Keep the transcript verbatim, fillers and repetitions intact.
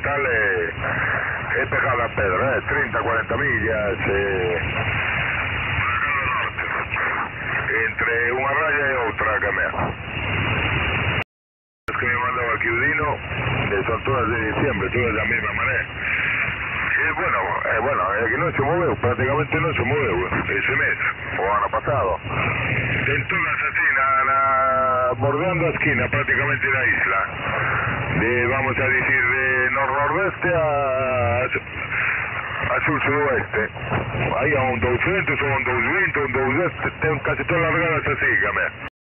Natal è, è pegata a pedra, eh, treinta quaranta millas, eh, entre una raya y otra que me es que me mandaba aquí Udino, son todas de diciembre, todas de la misma manera. Y bueno, eh, bueno, es que no se mueve, prácticamente no se mueve ese mes, o ano pasado. En todas así, na, na, bordeando la esquina prácticamente de la isla. De, vamos a decir, de nor-nordeste a, a sur-sudoeste. Ahí a un doscientos, o un doscientos, un doscientos, casi todas las largadas así, que me